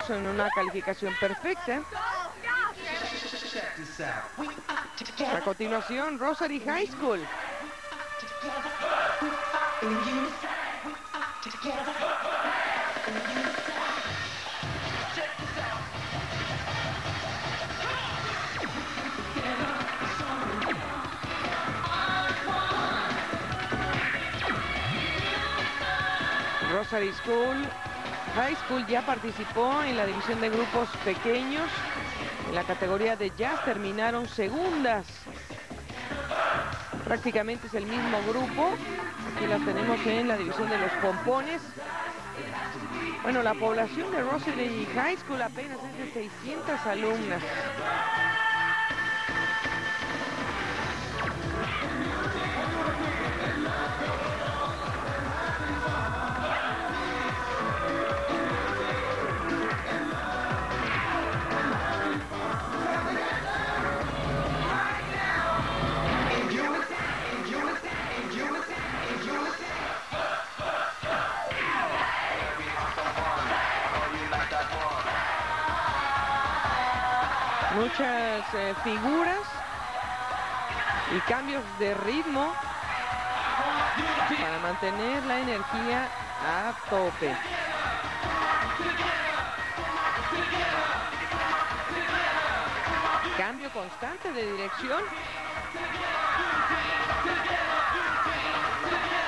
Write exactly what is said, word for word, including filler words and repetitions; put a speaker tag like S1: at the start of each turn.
S1: estamos en una calificación perfecta. A continuación, Rosary High School. Rosary School, High School ya participó en la división de grupos pequeños. En la categoría de jazz terminaron segundas. Prácticamente es el mismo grupo. Aquí las tenemos en la división de los pompones. Bueno, la población de Rosary High School apenas es de seiscientas alumnas. Muchas eh, figuras y cambios de ritmo para mantener la energía a tope. Cambio constante de dirección.